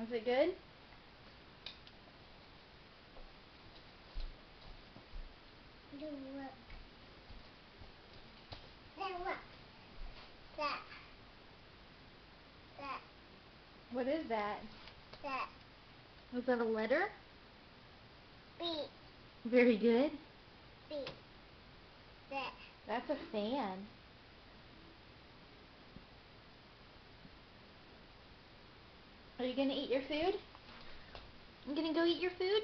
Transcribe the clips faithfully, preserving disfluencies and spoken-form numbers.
Was it good? Look. Then look. That. That. What is that? That. Was that a letter? B. Very good. B. That. That's a fan. Are you gonna eat your food? You gonna go eat your food?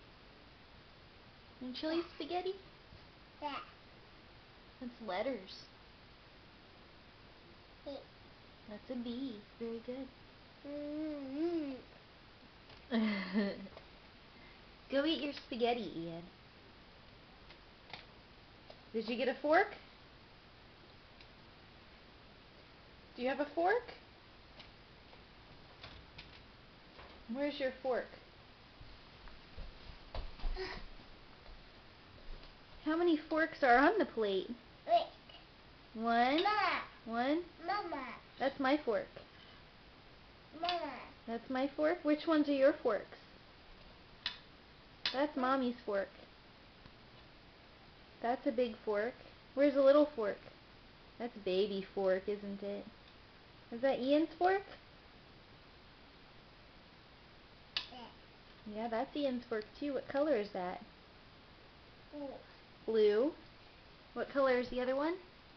And chili spaghetti? That. That's letters. B. That's a B. Very good. Mm-hmm. Go eat your spaghetti, Ian. Did you get a fork? Do you have a fork? Where's your fork? How many forks are on the plate? Wait. One. Mama. One. Mama. That's my fork. Mama. That's my fork. Which ones are your forks? That's Mommy's fork. That's a big fork. Where's the little fork? That's baby fork, isn't it? Is that Ian's fork? Yeah. Yeah, that's Ian's fork too. What color is that? Blue. Blue. What color is the other one?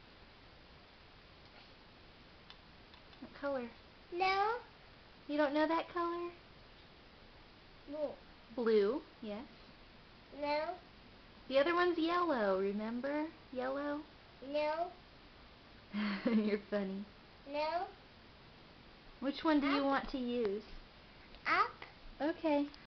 What color? No. You don't know that color? Blue. Blue, yes. No. The other one's yellow, remember? Yellow? No. You're funny. No. Which one do you Up. want to use? Up. Okay.